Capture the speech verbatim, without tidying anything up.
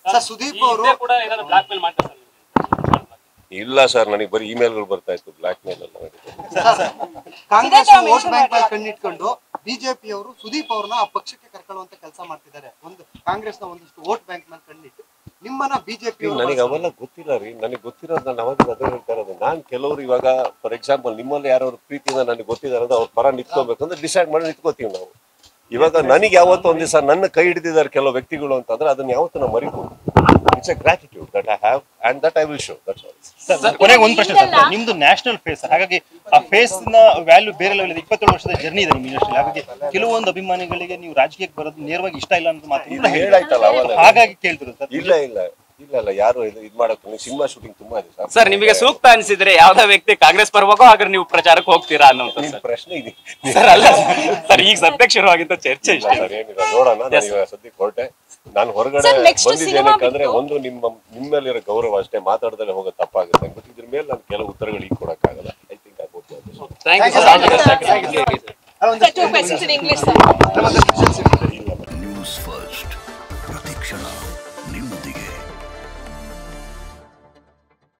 Sir Sudeep ಅವರು ಕೂಡ ಏನಾದ್ರು ಬ್ಲಾಕ್ ಮೇಲ್ ಮಾಡ್ತಾರೆ ಇಲ್ಲ ಸರ್, ನನಗೆ ಬರೀ ಇಮೇಲ್ಗಳು ಬರ್ತಾ ಇತ್ತು ಬ್ಲಾಕ್ ಮೇಲ್ ಎಲ್ಲ. ಕಾಂಗ್ರೆಸ್ ವೋಟ್ ಬ್ಯಾಂಕ್ ಮೇಲೆ ಕಣ್ಣಿಟ್ಕೊಂಡು ಬಿಜೆಪಿ ಅವರು ಸುದೀಪ್ ಅವ್ರನ್ನ ಆ ಪಕ್ಷಕ್ಕೆ ಕರ್ಕೊಳ್ಳುವಂತ ಕೆಲಸ ಮಾಡ್ತಿದ್ದಾರೆ. ಒಂದು ಕಾಂಗ್ರೆಸ್ನ ಒಂದಿಷ್ಟು ವೋಟ್ ಬ್ಯಾಂಕ್ ಮೇಲೆ ಕಣ್ಣಿಟ್ಟು ನಿಮ್ಮನ್ನ ಬಿಜೆಪಿ ನನಗೆ ಅವೆಲ್ಲ ಗೊತ್ತಿಲ್ಲ ರೀ. ನನಗೆ ಗೊತ್ತಿರೋದು ನಾನು ಅವಾಗ ಅದೇ ಹೇಳ್ತಾ ಇರೋದು. ನಾನು ಕೆಲವರು ಇವಾಗ ಫಾರ್ ಎಕ್ಸಾಂಪಲ್ ನಿಮ್ಮಲ್ಲಿ ಯಾರು ಪ್ರೀತಿಯಿಂದ ನನಗೆ ಗೊತ್ತಿದ್ದಾರೆ ಅಂದ್ರೆ ಅವ್ರ ಪರ ನಿಂತ್ಕೋಬೇಕು ಅಂದ್ರೆ ಡಿಸೈಡ್ ಮಾಡಿ ನಿಂತ್ಕೋತೀವಿ ನಾವು. ಇವಾಗ ನನಗೆ ಯಾವತ್ತೂ ಒಂದ್ ದಿವಸ ನನ್ನ ಕೈ ಹಿಡಿದಿದ್ದಾರೆ ಕೆಲವು ವ್ಯಕ್ತಿಗಳು ಅಂತಂದ್ರೆ ಅದನ್ನ ಯಾವತ್ತೂ ನಾವು ಮರಿಬಹುದು. It's a gratitude that I have and that I will show. That's all. Sir ಕೊನೆಗೆ ಒಂದು ಪ್ರಶ್ನೆ ಸರ್, ನಿಮ್ದು ನ್ಯಾಷನಲ್ ಫೇಸ್, ಹಾಗಾಗಿ ಆ ಫೇಸ್ ನ ವ್ಯಾಲ್ಯೂ ಬೇರೆ ಲೆವೆಲ್ ಇದೆ. ಇಪ್ಪತ್ತೇಳು ವರ್ಷದ ಜರ್ನಿ ಇದೆ ನಿಮ್ಮ ಇಂಡಸ್ಟ್ರಿ. ಹಾಗಾಗಿ ಕೆಲವೊಂದು ಅಭಿಮಾನಿಗಳಿಗೆ ನೀವು ರಾಜಕೀಯಕ್ಕೆ ಬರೋದು ನೇರವಾಗಿ ಇಷ್ಟ ಇಲ್ಲ ಅಂತ ಮಾತು ಹೇಳಾಯ್ತಲ್ಲ ಅವಾಗ. ಹಾಗಾಗಿ ಕೇಳ್ತಿರೋದು ಸರ್. ಇಲ್ಲ ಇಲ್ಲ ಇಲ್ಲ ಇಲ್ಲ ಯಾರು ಇದು ಇದು ಮಾಡಕ್ಕೆ ಸಿನಿಮಾ ಶೂಟಿಂಗ್ ತುಂಬಾ ಇದೆ ಸರ್. ಸರ್ ನಿಮಗೆ ಸೂಕ್ತ ಅನಿಸಿದ್ರೆ ಯಾವ್ದೋ ವ್ಯಕ್ತಿ ಕಾಂಗ್ರೆಸ್ ಬರಬೇಕೋ ಹಾಗಾದ್ರೆ ನೀವು ಪ್ರಚಾರಕ್ಕೆ ಹೋಗ್ತೀರಾ ಅನ್ನೋ ಪ್ರಶ್ನೆ ಇದೆ ಸರ್. ಅಲ್ಲ ಸರ್, ಈಗ ಸದ್ಯಕ್ಕೆ ಶುರುವಾಗಿದ್ದ ಚರ್ಚೆ ಇಷ್ಟ. ಏನಿಲ್ಲ ನೋಡೋಣ. ನಾನು ಸದ್ಯಕ್ಕೆ ಹೊರಟೆ. ನಾನು ಹೊರಗಡೆ ಬಂದಿದ್ದೇನಂತಂದ್ರೆ ಒಂದು ನಿಮ್ಮ ನಿಮ್ಮಲ್ಲಿರೋ ಗೌರವ ಅಷ್ಟೇ, ಮಾತಾಡದಲ್ಲೇ ಹೋಗೋ ತಪ್ಪಾಗುತ್ತೆ. ಬಟ್ ಇದ್ರ ಮೇಲೆ ನಾನು ಕೆಲವು ಉತ್ತರಗಳು ಈಗ ಕೊಡಕ್ಕಾಗಲ್ಲ. I think I got thank you sir. News first ಪ್ರತಿಕ್ಷಣ ನಿಮ್ಮೊಂದಿಗೆ.